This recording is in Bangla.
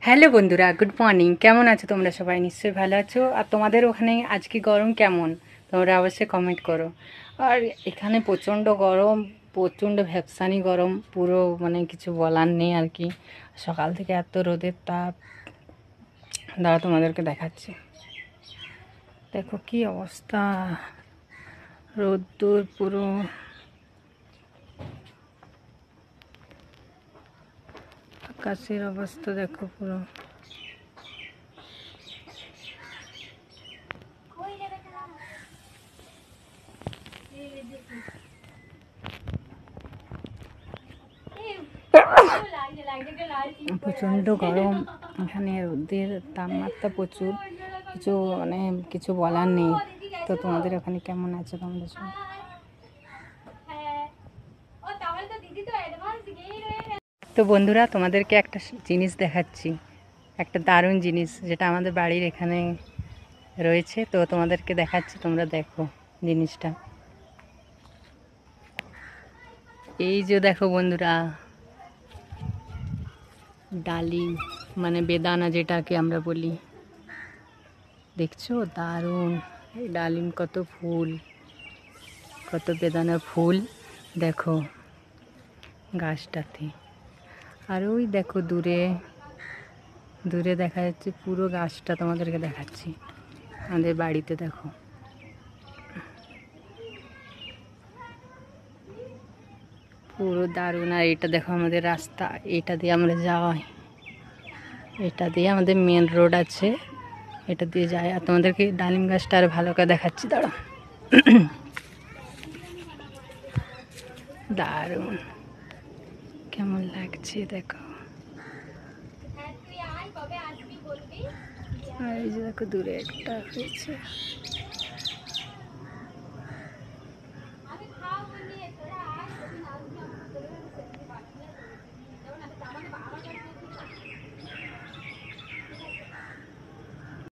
হ্যালো বন্ধুরা, গুড মর্নিং। কেমন আছো তোমরা? সবাই নিশ্চয়ই ভালো আছো। আর তোমাদের ওখানে আজকে গরম কেমন তোমরা অবশ্যই কমেন্ট করো। আর এখানে প্রচণ্ড গরম, প্রচণ্ড ভ্যাপসানি গরম, পুরো মানে কিছু বলার নেই আর কি। সকাল থেকে এত রোদের তাপ, দাঁড়া তোমাদেরকে দেখাচ্ছি। দেখো কি অবস্থা, রোদ্দুর পুরো। আকাশের অবস্থা দেখো পুরো। প্রচণ্ড গরম এখানে, রোদের তাপমাত্রা প্রচুর, কিছু বলার নেই। তো তোমাদের ওখানে কেমন আছে তোমরা সব? তো বন্ধুরা, তোমাদেরকে একটা জিনিস দেখাচ্ছি, একটা দারুণ জিনিস যেটা আমাদের বাড়ির এখানে রয়েছে। তো তোমাদেরকে দেখাচ্ছি, তোমরা দেখো জিনিসটা। এই যে দেখো বন্ধুরা, ডালিম মানে বেদানা যেটাকে আমরা বলি, দেখছো? দারুণ এই ডালিম, কত ফুল, কত বেদানা ফুল দেখো গাছটাতে। আর ওই দেখো দূরে দূরে দেখা যাচ্ছে পুরো গাছটা, তোমাদেরকে দেখাচ্ছি আমাদের বাড়িতে। দেখো পুরো দারুণ। আর এটা দেখো আমাদের রাস্তা, এটা দিয়ে আমরা যাই, এটা দিয়ে আমাদের মেন রোড আছে, এটা দিয়ে যাই। আর তোমাদেরকে ডালিম গাছটা আর ভালো করে দেখাচ্ছি, দাঁড়াও। দারুণ, কেমন লাগছে দেখো। আর এই যে দেখো দূরে একটা হয়েছে।